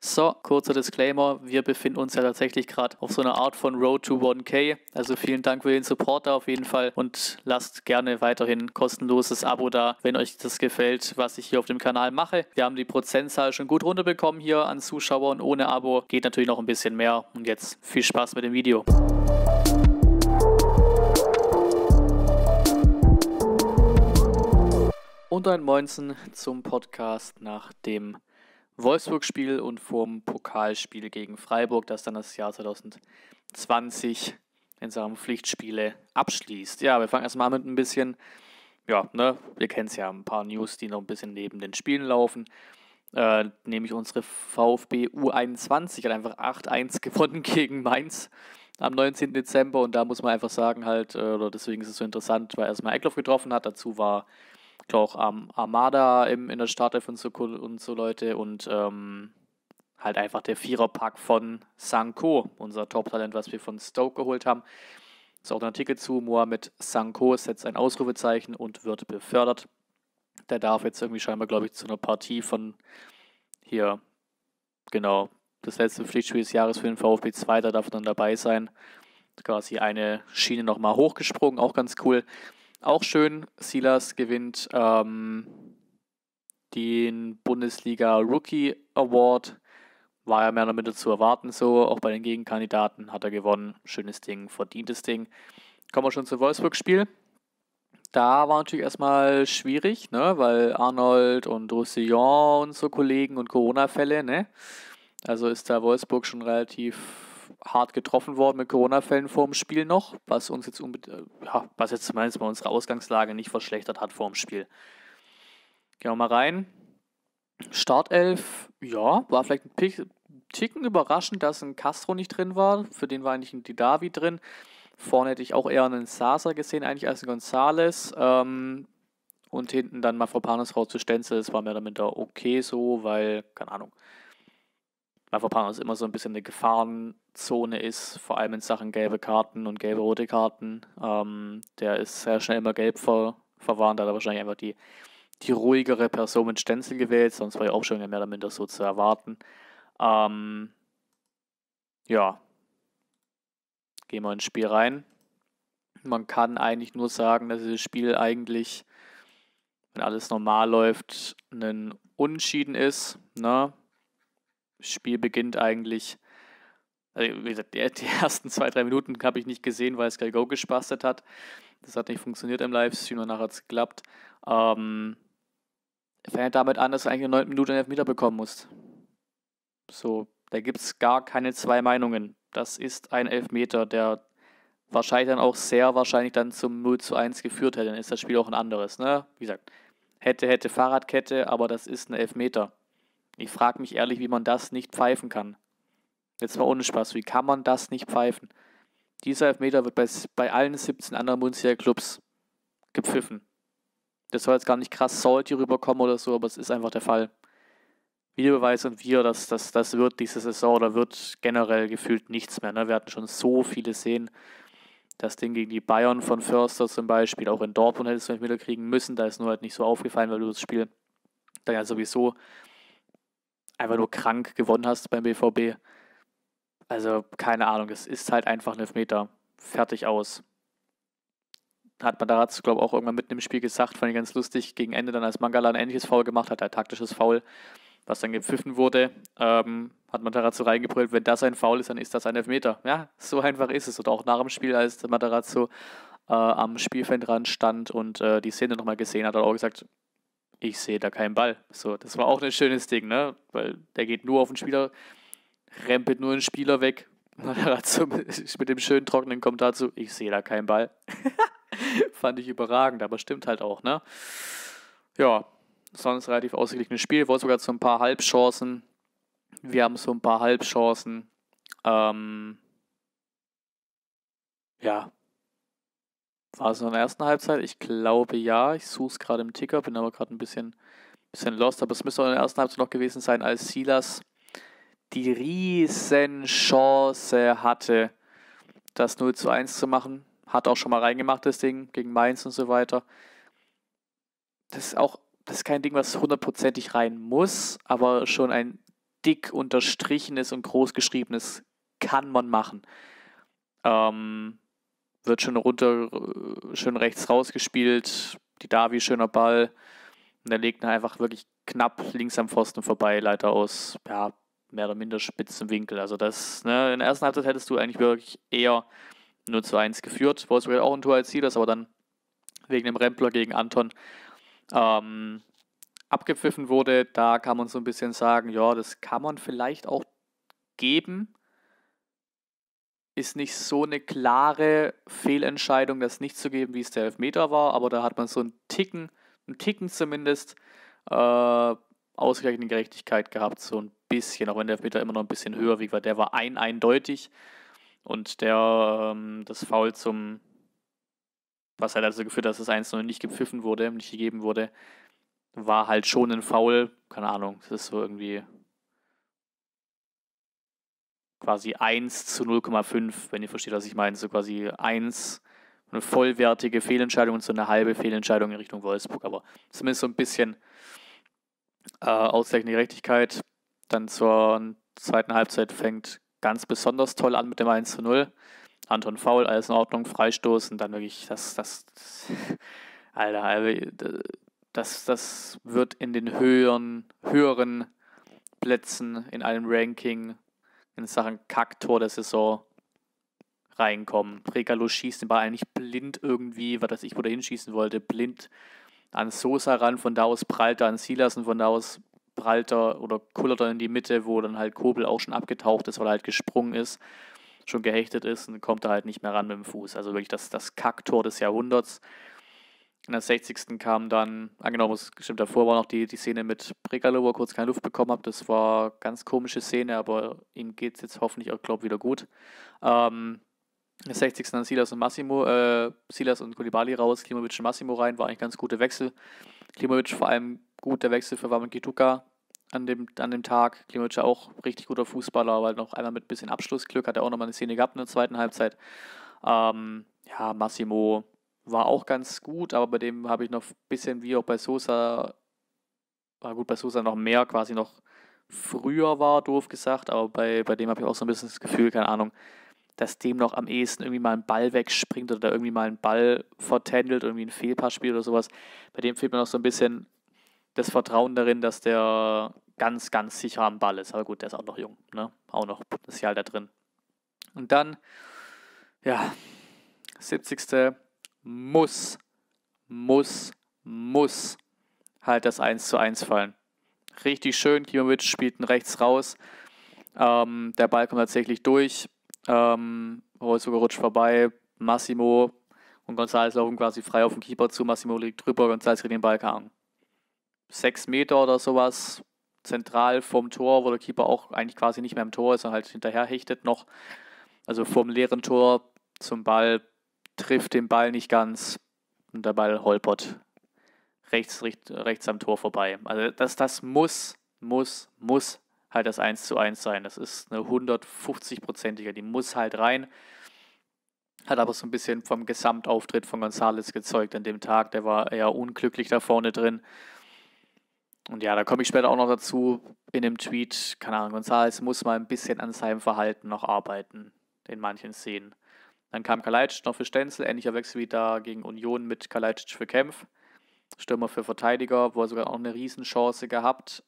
So, kurzer Disclaimer, wir befinden uns ja tatsächlich gerade auf so einer Art von Road to 1K, also vielen Dank für den Support da auf jeden Fall und lasst gerne weiterhin kostenloses Abo da, wenn euch das gefällt, was ich hier auf dem Kanal mache. Wir haben die Prozentzahl schon gut runterbekommen hier an Zuschauern, ohne Abo geht natürlich noch ein bisschen mehr und jetzt viel Spaß mit dem Video. Und ein Moinsen zum Podcast nach dem Wolfsburg-Spiel und vorm Pokalspiel gegen Freiburg, das dann das Jahr 2020 in Sachen Pflichtspiele abschließt. Ja, wir fangen erstmal mit ein bisschen, wir kennen es ja, ein paar News, die noch ein bisschen neben den Spielen laufen. Nämlich unsere VfB U21 hat einfach 8-1 gewonnen gegen Mainz am 19. Dezember und da muss man einfach sagen deswegen ist es so interessant, weil erstmal Eckloff getroffen hat, dazu war auch Armada in der Startelf und so Leute und halt einfach der Viererpack von Sanko, unser Top-Talent, was wir von Stoke geholt haben. Ist auch ein Artikel zu, Mohamed Sanko setzt ein Ausrufezeichen und wird befördert. Der darf jetzt irgendwie scheinbar, glaube ich, zu einer Partie von hier, genau, das letzte Pflichtspiel des Jahres für den VfB 2, da darf er dann dabei sein. Quasi eine Schiene nochmal hochgesprungen, auch ganz cool. Auch schön, Silas gewinnt den Bundesliga Rookie Award. War ja mehr oder minder zu erwarten so. Auch bei den Gegenkandidaten hat er gewonnen. Schönes Ding, verdientes Ding. Kommen wir schon zum Wolfsburg-Spiel. Da war natürlich erstmal schwierig, ne? Weil Arnold und Roussillon und so Kollegen und Corona-Fälle, ne? Also ist da Wolfsburg schon relativ hart getroffen worden mit Corona-Fällen vor dem Spiel noch, was jetzt zumindest bei unserer Ausgangslage nicht verschlechtert hat vor dem Spiel. Gehen wir mal rein. Startelf, ja, war vielleicht ein Ticken überraschend, dass ein Castro nicht drin war. Für den war eigentlich ein Didavi drin. Vorne hätte ich auch eher einen Sasa gesehen, eigentlich als ein Gonzales. Und hinten dann Mafropanos raus zu Stenzel. Das war mehr oder minder okay so, weil, keine Ahnung, Mafropanos immer so ein bisschen eine Gefahrenzone ist, vor allem in Sachen gelbe Karten und gelbe-rote Karten. Der ist sehr schnell immer gelb verwarnt, da hat er wahrscheinlich einfach die ruhigere Person mit Stenzel gewählt, sonst war ja auch schon mehr oder minder so zu erwarten. Gehen wir ins Spiel rein. Man kann eigentlich nur sagen, dass dieses Spiel eigentlich, wenn alles normal läuft, ein Unentschieden ist, ne? Spiel beginnt eigentlich, also wie gesagt, die ersten 2-3 Minuten habe ich nicht gesehen, weil Sky Go gespastet hat. Das hat nicht funktioniert im Livestream und nachher hat es geklappt. Fängt damit an, dass du eigentlich in der 9. Minute einen Elfmeter bekommen musst. So, da gibt es gar keine zwei Meinungen. Das ist ein Elfmeter, der wahrscheinlich dann auch sehr wahrscheinlich dann zum 0-1 geführt hätte. Dann ist das Spiel auch ein anderes, ne? Wie gesagt, hätte Fahrradkette, aber das ist ein Elfmeter. Ich frage mich ehrlich, wie man das nicht pfeifen kann. Jetzt mal ohne Spaß, wie kann man das nicht pfeifen? Dieser Elfmeter wird bei allen 17 anderen Bundesliga-Clubs gepfiffen. Das soll jetzt gar nicht krass salty rüberkommen oder so, aber es ist einfach der Fall. Videobeweis und das wird diese Saison oder wird generell gefühlt nichts mehr. Ne? Wir hatten schon so viele Szenen. Das Ding gegen die Bayern von Förster zum Beispiel, auch in Dortmund hättest du Elfmeter kriegen müssen. Da ist nur halt nicht so aufgefallen, weil du das Spiel dann ja sowieso einfach nur krank gewonnen hast beim BVB. Also, keine Ahnung, es ist halt einfach ein Elfmeter. Fertig aus. Hat man dazu, glaube ich, auch irgendwann mitten im Spiel gesagt, fand ich ganz lustig, gegen Ende dann, als Mangala ein ähnliches Foul gemacht hat, ein taktisches Foul, was dann gepfiffen wurde, hat Matarazzo reingebrüllt, wenn das ein Foul ist, dann ist das ein Elfmeter. Ja, so einfach ist es. Und auch nach dem Spiel, als der Matarazzo am Spielfeldrand stand und die Szene nochmal gesehen hat, hat er auch gesagt, ich sehe da keinen Ball. So, das war auch ein schönes Ding, ne? Weil der geht nur auf den Spieler, rempelt nur den Spieler weg. Matarazzo mit dem schönen trockenen Kommentar zu, ich sehe da keinen Ball. Fand ich überragend, aber stimmt halt auch, ne? Ja, sonst relativ ausgeglichenes Spiel. Wolfsburg hat so ein paar Halbchancen. Wir haben so ein paar Halbchancen. War es noch in der ersten Halbzeit? Ich glaube ja. Ich suche es gerade im Ticker, bin aber gerade ein bisschen lost. Aber es müsste auch in der ersten Halbzeit noch gewesen sein, als Silas die Riesenchance hatte, das 0-1 zu machen. Hat auch schon mal reingemacht, das Ding, gegen Mainz und so weiter. Das ist kein Ding, was hundertprozentig rein muss, aber schon ein dick unterstrichenes und großgeschriebenes kann man machen. Wird schön rechts rausgespielt, die Davi schöner Ball und der legt dann einfach wirklich knapp links am Pfosten vorbei, leider aus, ja, mehr oder minder spitzem Winkel. Also das, ne, in der ersten Halbzeit hättest du eigentlich wirklich eher 0:1 geführt. Wolfsburg hat auch ein Tor erzielt, das aber dann wegen dem Rempler gegen Anton abgepfiffen wurde. Da kann man so ein bisschen sagen, ja, das kann man vielleicht auch geben. Ist nicht so eine klare Fehlentscheidung, das nicht zu geben, wie es der Elfmeter war, aber da hat man so einen Ticken zumindest ausgleichende Gerechtigkeit gehabt, so ein bisschen, auch wenn der Elfmeter immer noch ein bisschen höher wiegt, weil der war eindeutig und das Foul was halt dazu geführt hat, dass das 1:0 nicht gepfiffen wurde, nicht gegeben wurde, war halt schon ein Foul, keine Ahnung, das ist so irgendwie quasi 1:0,5, wenn ihr versteht, was ich meine, so quasi 1, eine vollwertige Fehlentscheidung und so eine halbe Fehlentscheidung in Richtung Wolfsburg, aber zumindest so ein bisschen ausgleichende Gerechtigkeit. Dann zur zweiten Halbzeit fängt ganz besonders toll an mit dem 1:0. Anton Foul, alles in Ordnung, Freistoß und dann wirklich Alter, das wird in den höheren Plätzen in einem Ranking in Sachen Kacktor der Saison reinkommen. Brekalo schießt den Ball eigentlich blind irgendwie, was weiß ich, wo der hinschießen wollte, blind an Sosa ran, von da aus prallt er an Silas und von da aus prallt er oder kullert er in die Mitte, wo dann halt Kobel auch schon abgetaucht ist, weil er halt gesprungen ist, schon gehechtet ist und kommt er halt nicht mehr ran mit dem Fuß. Also wirklich das Kacktor des Jahrhunderts. In der 60. kam dann, angenommen, stimmt, davor war noch die Szene mit Brekalo, wo er kurz keine Luft bekommen hat. Das war eine ganz komische Szene, aber ihm geht es jetzt hoffentlich auch, glaube ich, wieder gut. In der 60. dann Silas und Koulibaly raus, Klimovic und Massimo rein, war eigentlich ganz gute Wechsel. Klimovic vor allem gut, der Wechsel für Wamangituka an dem Tag. Klimovic auch richtig guter Fußballer, aber halt noch einmal mit ein bisschen Abschlussglück, hat er auch nochmal eine Szene gehabt in der zweiten Halbzeit. Massimo war auch ganz gut, aber bei dem habe ich noch ein bisschen, wie auch bei Sosa, war gut bei Sosa noch mehr, quasi noch früher war, doof gesagt, aber bei dem habe ich auch so ein bisschen das Gefühl, keine Ahnung, dass dem noch am ehesten irgendwie mal ein Ball wegspringt oder irgendwie mal ein Ball vertändelt, irgendwie ein Fehlpass spielt oder sowas. Bei dem fehlt mir noch so ein bisschen das Vertrauen darin, dass der ganz, ganz sicher am Ball ist. Aber gut, der ist auch noch jung, ne? Auch noch Potenzial da drin. Und dann, ja, 70. muss halt das 1:1 fallen. Richtig schön, Klimovic spielt ihn rechts raus. Der Ball kommt tatsächlich durch. Wolfsburg rutscht vorbei. Massimo und González laufen quasi frei auf den Keeper zu. Massimo liegt drüber, González kriegt den Ball, 6 Meter oder sowas. Zentral vom Tor, wo der Keeper auch eigentlich quasi nicht mehr im Tor ist, sondern halt hinterher hechtet noch. Also vom leeren Tor zum Ball, trifft den Ball nicht ganz und der Ball holpert rechts am Tor vorbei. Also das muss halt das 1:1 sein. Das ist eine 150-prozentige, die muss halt rein. Hat aber so ein bisschen vom Gesamtauftritt von González gezeugt an dem Tag. Der war eher unglücklich da vorne drin. Und ja, da komme ich später auch noch dazu in dem Tweet. Keine Ahnung, González muss mal ein bisschen an seinem Verhalten noch arbeiten in manchen Szenen. Dann kam Kalajdzic noch für Stenzel, ähnlicher Wechsel wie da gegen Union mit Kalajdzic für Kempf. Stürmer für Verteidiger, wo er sogar auch eine Riesenchance gehabt,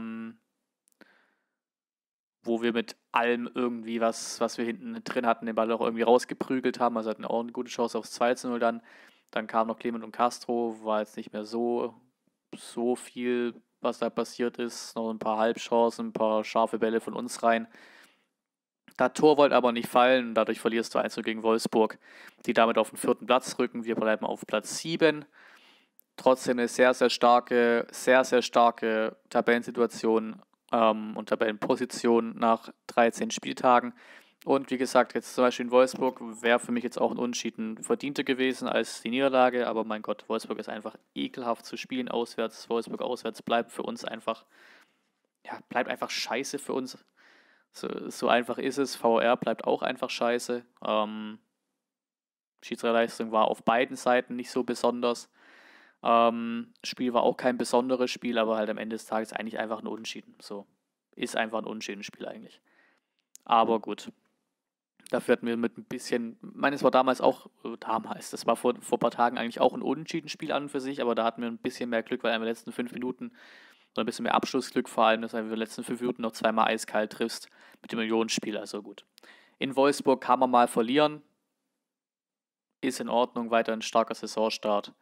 wo wir mit allem irgendwie was wir hinten drin hatten, den Ball auch irgendwie rausgeprügelt haben. Also hatten auch eine gute Chance aufs 2:0 dann. Dann kamen noch Clement und Castro, war jetzt nicht mehr so viel, was da passiert ist. Noch ein paar Halbchancen, ein paar scharfe Bälle von uns rein. Das Tor wollte aber nicht fallen, dadurch verlierst du 1:0 gegen Wolfsburg, die damit auf den 4. Platz rücken. Wir bleiben auf Platz 7. Trotzdem eine sehr, sehr starke Tabellensituation und Tabellenposition nach 13 Spieltagen. Und wie gesagt, jetzt zum Beispiel in Wolfsburg wäre für mich jetzt auch ein Unentschieden verdienter gewesen als die Niederlage. Aber mein Gott, Wolfsburg ist einfach ekelhaft zu spielen auswärts. Wolfsburg auswärts bleibt für uns einfach, ja, bleibt einfach scheiße für uns. So einfach ist es. VAR bleibt auch einfach scheiße. Schiedsrichterleistung war auf beiden Seiten nicht so besonders. Spiel war auch kein besonderes Spiel, aber halt am Ende des Tages eigentlich einfach ein Unentschieden. So. ist einfach ein unschönes Spiel eigentlich. Aber gut. Dafür hatten wir mit ein bisschen, ich meine, es war damals auch, das war vor ein paar Tagen eigentlich auch ein Unentschieden-Spiel an und für sich, aber da hatten wir ein bisschen mehr Glück, weil in den letzten 5 Minuten, so ein bisschen mehr Abschlussglück vor allem, dass du in den letzten 5 Minuten noch zweimal eiskalt triffst mit dem Millionenspiel, also gut. In Wolfsburg kann man mal verlieren, ist in Ordnung, weiter ein starker Saisonstart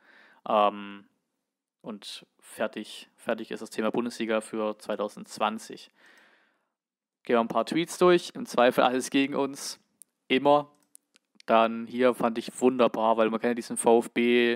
und fertig ist das Thema Bundesliga für 2020. Gehen wir ein paar Tweets durch, im Zweifel alles gegen uns, immer. Dann hier fand ich wunderbar, weil man kennt ja diesen VfB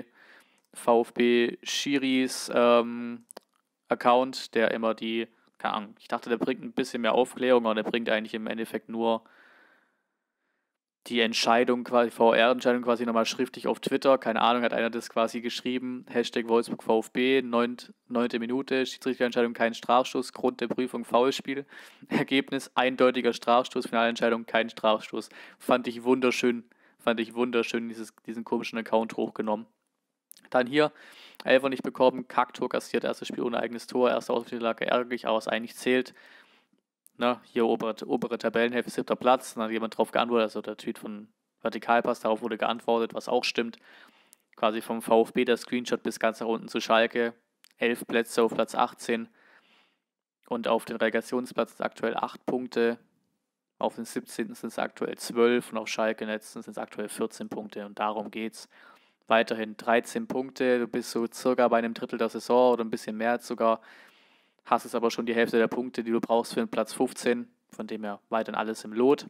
Schiris Account, der immer die, keine Ahnung, ich dachte, der bringt ein bisschen mehr Aufklärung, aber der bringt eigentlich im Endeffekt nur die Entscheidung quasi, VR-Entscheidung quasi nochmal schriftlich auf Twitter. Keine Ahnung, hat einer das quasi geschrieben. Hashtag Wolfsburg VfB, 9. Minute, Schiedsrichterentscheidung, kein Strafstoß, Grund der Prüfung, Foulspiel. Ergebnis, eindeutiger Strafstoß, Finalentscheidung, kein Strafstoß. Fand ich wunderschön, diesen komischen Account hochgenommen. Dann hier, Elfer nicht bekommen, Kacktor kassiert, erstes Spiel ohne eigenes Tor, erste Auswärtsniederlage ärgerlich, aber was eigentlich zählt. Na, hier obere Tabellenhälfte, 7. Platz, dann hat jemand drauf geantwortet, also der Tweet von Vertikalpass, darauf wurde geantwortet, was auch stimmt. Quasi vom VfB der Screenshot bis ganz nach unten zu Schalke, 11 Plätze auf Platz 18 und auf den Relegationsplatz aktuell 8 Punkte, auf den 17. sind es aktuell 12 und auf Schalke letzten sind es aktuell 14 Punkte und darum geht's. Weiterhin 13 Punkte, du bist so circa bei einem Drittel der Saison oder ein bisschen mehr jetzt sogar, hast es aber schon die Hälfte der Punkte, die du brauchst für den Platz 15, von dem her weiterhin alles im Lot.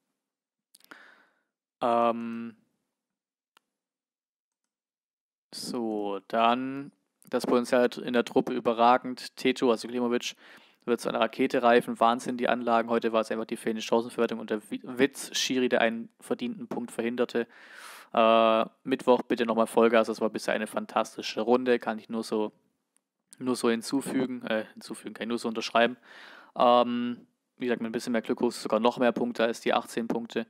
So, dann das Potenzial in der Truppe überragend. Teto, also Klimovic, wird zu einer Rakete reifen. Wahnsinn, die Anlagen. Heute war es einfach die fehlende Chancenverwertung und der Witz, Schiri, der einen verdienten Punkt verhinderte. Mittwoch bitte nochmal Vollgas. Das war bisher eine fantastische Runde. Kann ich nur so hinzufügen. Kann ich nur so unterschreiben. Wie gesagt, mit ein bisschen mehr Glück holst du sogar noch mehr Punkte als die 18 Punkte.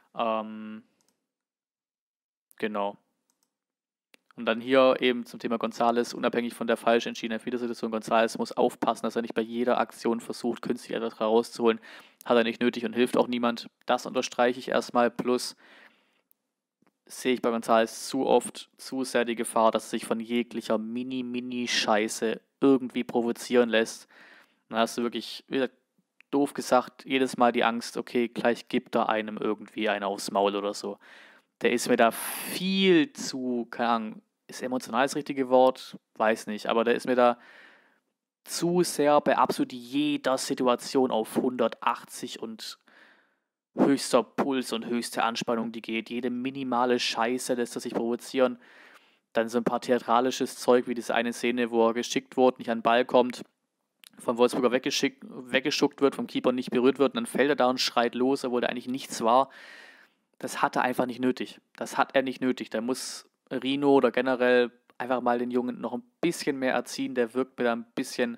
Genau. Und dann hier eben zum Thema González, unabhängig von der falsch entschiedenen Elfmetersituation, González muss aufpassen, dass er nicht bei jeder Aktion versucht, künstlich etwas herauszuholen. Hat er nicht nötig und hilft auch niemand. Das unterstreiche ich erstmal. Plus sehe ich bei González zu oft, zu sehr die Gefahr, dass er sich von jeglicher Mini-Scheiße irgendwie provozieren lässt. Dann hast du wirklich, wie gesagt, doof gesagt, jedes Mal die Angst, okay, gleich gibt er einem irgendwie einen aufs Maul oder so. Der ist mir da viel zu, keine Ahnung, ist emotional das richtige Wort? Weiß nicht, aber der ist mir da zu sehr bei absolut jeder Situation auf 180 und höchster Puls und höchste Anspannung, die geht. Jede minimale Scheiße lässt er sich provozieren. Dann so ein paar theatralisches Zeug, wie diese eine Szene, wo er geschickt wurde, nicht an den Ball kommt, vom Wolfsburger weggeschuckt wird, vom Keeper nicht berührt wird und dann fällt er da und schreit los, obwohl da eigentlich nichts war. Das hat er einfach nicht nötig. Das hat er nicht nötig. Da muss Rino oder generell einfach mal den Jungen noch ein bisschen mehr erziehen. Der wirkt mir da ein bisschen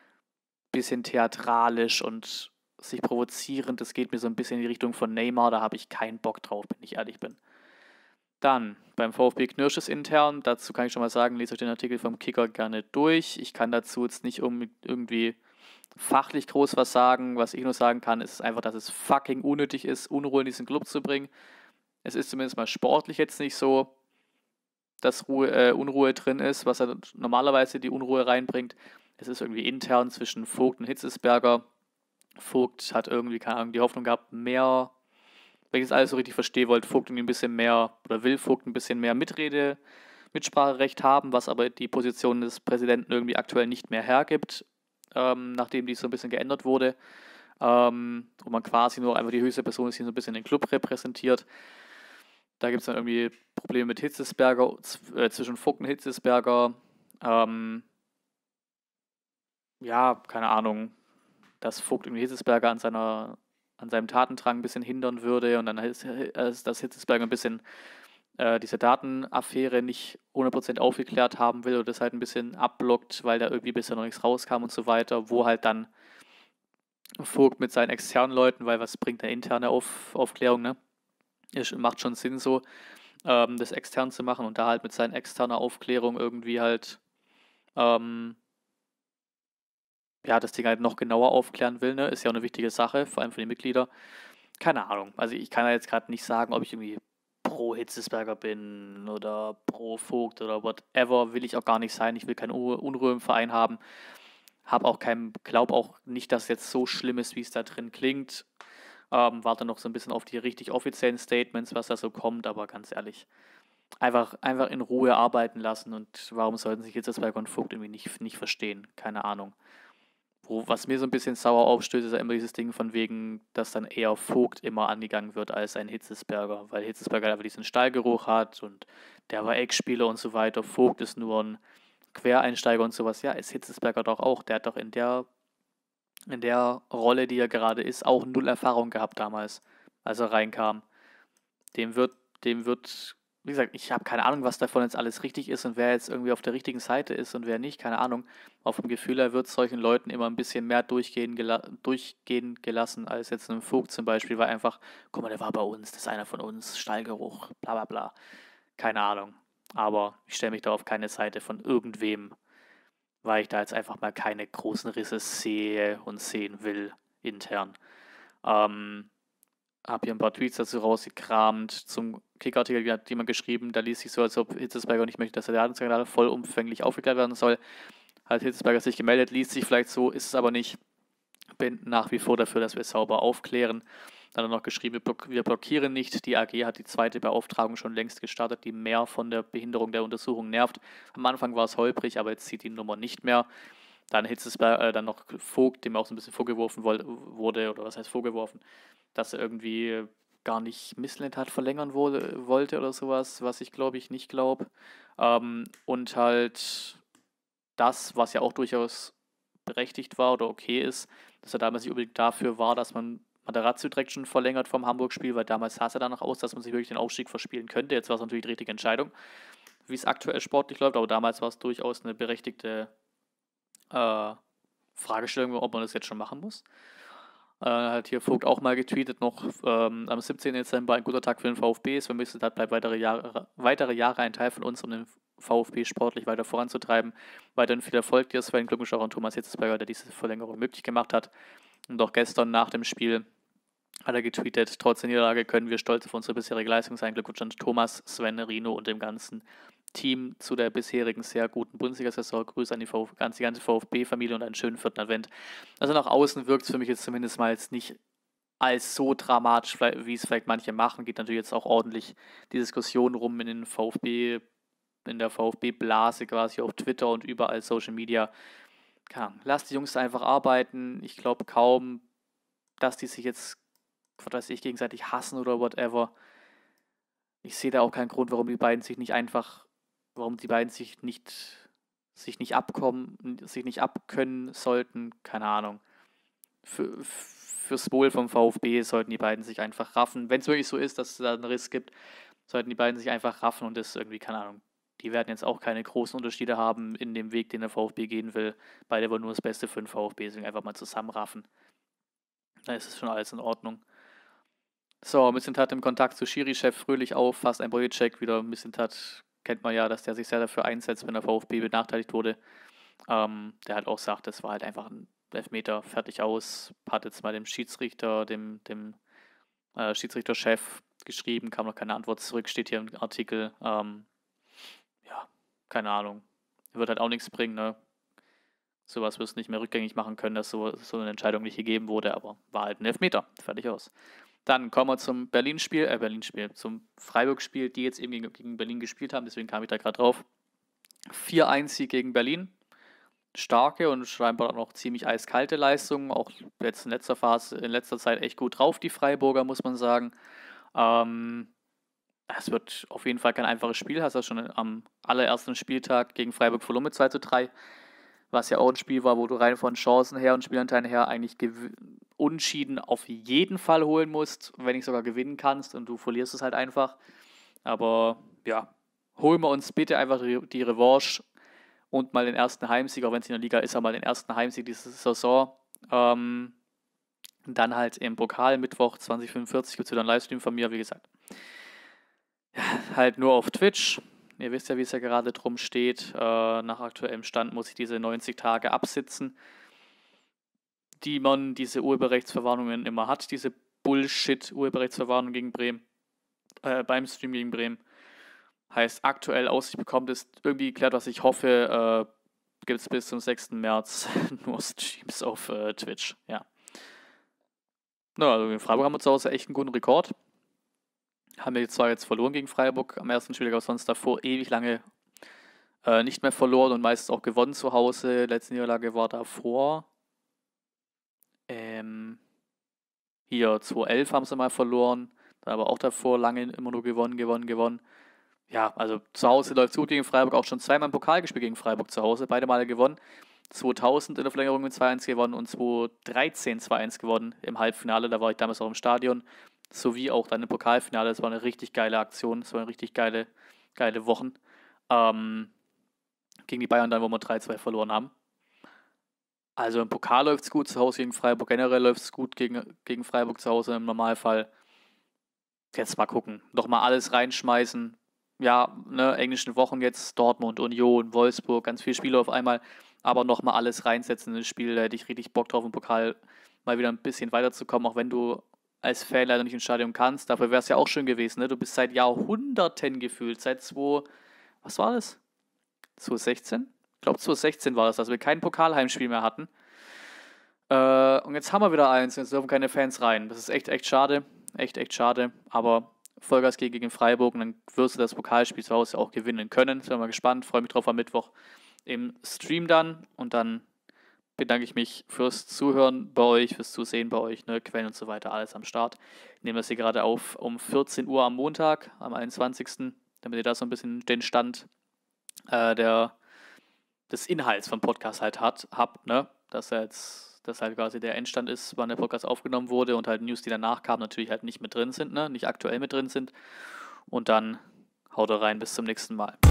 theatralisch und sich provozierend. Das geht mir so ein bisschen in die Richtung von Neymar. Da habe ich keinen Bock drauf, wenn ich ehrlich bin. Dann beim VfB Knirsch ist intern. Dazu kann ich schon mal sagen, lest euch den Artikel vom Kicker gerne durch. Ich kann dazu jetzt nicht irgendwie fachlich groß was sagen. Was ich nur sagen kann, ist einfach, dass es fucking unnötig ist, Unruhe in diesen Club zu bringen. Es ist zumindest mal sportlich jetzt nicht so, dass Unruhe drin ist, was er normalerweise die Unruhe reinbringt. Es ist irgendwie intern zwischen Vogt und Hitzesberger. Vogt hat irgendwie, keine Ahnung, die Hoffnung gehabt, mehr, wenn ich es alles so richtig verstehe, wollte Vogt irgendwie ein bisschen mehr, oder will Vogt ein bisschen mehr Mitspracherecht haben, was aber die Position des Präsidenten irgendwie aktuell nicht mehr hergibt, nachdem die so ein bisschen geändert wurde. Wo man quasi nur einfach die höchste Person ist, die so ein bisschen den Club repräsentiert. Da gibt es dann irgendwie Probleme mit Hitzesberger, zwischen Vogt und Hitzesberger. Ja, keine Ahnung, dass Vogt irgendwie Hitzesberger an seinem Tatendrang ein bisschen hindern würde und dann ist dass Hitzesberger ein bisschen diese Datenaffäre nicht 100% aufgeklärt haben will oder das halt ein bisschen abblockt, weil da irgendwie bisher noch nichts rauskam und so weiter, wo halt dann Vogt mit seinen externen Leuten, weil was bringt eine interne Aufklärung, ne? Es macht schon Sinn so, das extern zu machen und da halt mit seiner externer Aufklärung irgendwie halt ja, das Ding halt noch genauer aufklären will, ne? Ist ja auch eine wichtige Sache, vor allem für die Mitglieder. Keine Ahnung. Also ich kann ja jetzt gerade nicht sagen, ob ich irgendwie pro Hitzesberger bin oder pro Vogt oder whatever. Will ich auch gar nicht sein. Ich will keine Unruhe im Verein haben. Glaub auch nicht, dass es jetzt so schlimm ist, wie es da drin klingt. Warte noch so ein bisschen auf die richtig offiziellen Statements, was da so kommt, aber ganz ehrlich, einfach in Ruhe arbeiten lassen und warum sollten sich Hitzesberger und Vogt irgendwie nicht verstehen? Keine Ahnung. Was mir so ein bisschen sauer aufstößt, ist ja immer dieses Ding von wegen, dass dann eher Vogt immer angegangen wird als ein Hitzesberger, weil Hitzesberger einfach diesen Stallgeruch hat und der war Ex-Spieler und so weiter. Vogt ist nur ein Quereinsteiger und sowas. Ja, ist Hitzesberger doch auch. Der hat doch in der Rolle, die er gerade ist, auch null Erfahrung gehabt damals, als er reinkam. Dem wird, dem wird, wie gesagt, ich habe keine Ahnung, was davon jetzt alles richtig ist und wer jetzt irgendwie auf der richtigen Seite ist und wer nicht, keine Ahnung. Auf dem Gefühl her wird solchen Leuten immer ein bisschen mehr durchgehen gelassen als jetzt einem Vogt zum Beispiel, weil einfach, guck mal, der war bei uns, das ist einer von uns, Stallgeruch, bla bla bla. Keine Ahnung. Aber ich stelle mich da auf keine Seite von irgendwem, weil ich da jetzt einfach mal keine großen Risse sehe und sehen will intern. Ähm, habe hier ein paar Tweets dazu rausgekramt. Zum Kickartikel hat jemand geschrieben, da liest sich so, als ob Hitzesberger nicht möchte, dass der Datenskandal vollumfänglich aufgeklärt werden soll. Hat Hitzesberger sich gemeldet, liest sich vielleicht so, ist es aber nicht. Bin nach wie vor dafür, dass wir sauber aufklären. Dann hat er noch geschrieben, wir blockieren nicht. Die AG hat die zweite Beauftragung schon längst gestartet, die mehr von der Behinderung der Untersuchung nervt. Am Anfang war es holprig, aber jetzt zieht die Nummer nicht mehr. Dann dann noch Vogt, dem auch so ein bisschen vorgeworfen wurde, oder was heißt vorgeworfen, dass er irgendwie gar nicht Misslintat verlängern wollte oder sowas, was ich nicht glaube. Und halt das, was ja auch durchaus berechtigt war oder okay ist, dass er damals nicht unbedingt dafür war, dass man Materazzo direkt schon verlängert vom Hamburg-Spiel, weil damals sah es ja danach aus, dass man sich wirklich den Aufstieg verspielen könnte. Jetzt war es natürlich die richtige Entscheidung, wie es aktuell sportlich läuft, aber damals war es durchaus eine berechtigte Fragestellung, ob man das jetzt schon machen muss. Hat hier Vogt auch mal getweetet noch, am 17. Dezember ein guter Tag für den VfB. Sven Mislintat bleibt weitere Jahre ein Teil von uns, um den VfB sportlich weiter voranzutreiben. Weiterhin viel Erfolg dir, Sven. Glückwunsch auch an Thomas Hitzesberger, der diese Verlängerung möglich gemacht hat. Und auch gestern nach dem Spiel hat er getweetet, trotz der Niederlage können wir stolz auf unsere bisherige Leistung sein. Glückwunsch an Thomas, Sven, Rino und dem ganzen Team zu der bisherigen sehr guten Bundesliga-Saison. Grüße an die ganze VfB-Familie und einen schönen 4. Advent. Also nach außen wirkt es für mich jetzt zumindest mal jetzt nicht als so dramatisch, wie es vielleicht manche machen. Geht natürlich jetzt auch ordentlich die Diskussion rum in der VfB-Blase quasi auf Twitter und überall Social Media. Keine Ahnung, lasst die Jungs einfach arbeiten. Ich glaube kaum, dass die sich jetzt, was weiß ich, gegenseitig hassen oder whatever. Ich sehe da auch keinen Grund, warum die beiden sich nicht abkönnen sollten. Keine Ahnung. Fürs Wohl vom VfB sollten die beiden sich einfach raffen. Wenn es wirklich so ist, dass es da einen Riss gibt, sollten die beiden sich einfach raffen und das irgendwie, keine Ahnung. Die werden jetzt auch keine großen Unterschiede haben in dem Weg, den der VfB gehen will. Beide wollen nur das Beste für den VfB, deswegen einfach mal zusammenraffen. Dann ist es schon alles in Ordnung. So, Mislintat im Kontakt zu Schiri-Chef Fröhlich auf, fast ein Bodycheck. Wieder Mislintat kennt man ja, dass der sich sehr dafür einsetzt, wenn der VfB benachteiligt wurde. Der halt auch sagt, das war halt einfach ein Elfmeter, fertig aus. Hat jetzt mal dem Schiedsrichter, dem Schiedsrichterchef geschrieben, kam noch keine Antwort zurück, steht hier im Artikel. Ja, keine Ahnung. Wird halt auch nichts bringen, ne? Sowas wirst du nicht mehr rückgängig machen können, dass so eine Entscheidung nicht gegeben wurde, aber war halt ein Elfmeter, fertig aus. Dann kommen wir zum zum Freiburg-Spiel, die jetzt eben gegen Berlin gespielt haben, deswegen kam ich da gerade drauf. 4-1-Sieg gegen Berlin. Starke und scheinbar auch noch ziemlich eiskalte Leistungen, auch jetzt in letzter Zeit echt gut drauf, die Freiburger, muss man sagen. Es wird auf jeden Fall kein einfaches Spiel, hast du schon am allerersten Spieltag gegen Freiburg verloren mit 2-3. Was ja auch ein Spiel war, wo du rein von Chancen her und Spielanteilen her eigentlich Unentschieden auf jeden Fall holen musst, wenn nicht sogar gewinnen kannst und du verlierst es halt einfach. Aber ja, holen wir uns bitte einfach die Revanche und mal den ersten Heimsieg, auch wenn es in der Liga ist, aber mal den ersten Heimsieg diese Saison. Dann halt im Pokal Mittwoch 2045 gibt es wieder einen Livestream von mir, wie gesagt. Ja, halt nur auf Twitch. Ihr wisst ja, wie es ja gerade drum steht. Nach aktuellem Stand muss ich diese 90 Tage absitzen. die man diese Urheberrechtsverwarnungen immer hat, diese Bullshit-Urheberrechtsverwarnung gegen Bremen, beim Stream gegen Bremen. Heißt, aktuell Aussicht bekommt, ist irgendwie geklärt, was ich hoffe, gibt es bis zum 6. März nur Streams auf Twitch, ja. Na, also in Freiburg haben wir zu Hause echt einen guten Rekord. Haben wir zwar jetzt verloren gegen Freiburg am ersten Spieltag, aber sonst davor ewig lange nicht mehr verloren und meistens auch gewonnen zu Hause. Letzte Niederlage war davor. Hier 2011 haben sie mal verloren, dann aber auch davor lange immer nur gewonnen. Ja, also zu Hause läuft es gut gegen Freiburg, auch schon zweimal im Pokal gespielt gegen Freiburg zu Hause, beide Male gewonnen. 2000 in der Verlängerung mit 2-1 gewonnen und 2013 2-1 gewonnen im Halbfinale, da war ich damals auch im Stadion, sowie auch dann im Pokalfinale. Das war eine richtig geile Aktion, das waren richtig geile Wochen. Gegen die Bayern dann, wo wir 3-2 verloren haben. Also im Pokal läuft es gut, zu Hause gegen Freiburg, generell läuft es gut gegen Freiburg zu Hause im Normalfall. Jetzt mal gucken, nochmal alles reinschmeißen. Ja, ne, englischen Wochen jetzt, Dortmund, Union, Wolfsburg, ganz viele Spiele auf einmal, aber nochmal alles reinsetzen in das Spiel, da hätte ich richtig Bock drauf, im Pokal mal wieder ein bisschen weiterzukommen, auch wenn du als Fan leider nicht ins Stadion kannst. Dafür wäre es ja auch schön gewesen, ne? Du bist seit Jahrhunderten gefühlt, was war das? 2016? Ich glaube 2016 war das, dass wir kein Pokalheimspiel mehr hatten. Und jetzt haben wir wieder eins, jetzt dürfen keine Fans rein. Das ist echt schade. Echt schade. Aber Vollgas gegen Freiburg und dann wirst du das Pokalspiel zu Hause auch gewinnen können. Sind wir mal gespannt. Freue mich drauf am Mittwoch im Stream dann. Und dann bedanke ich mich fürs Zuhören bei euch, fürs Zusehen bei euch, ne, Quellen und so weiter, alles am Start. Ich nehme das hier gerade auf um 14 Uhr am Montag, am 21., damit ihr da so ein bisschen den Stand des Inhalts vom Podcast halt habt, ne? Dass halt quasi der Endstand ist, wann der Podcast aufgenommen wurde und halt News, die danach kamen, natürlich halt nicht mit drin sind, ne? Nicht aktuell mit drin sind. Und dann haut rein, bis zum nächsten Mal.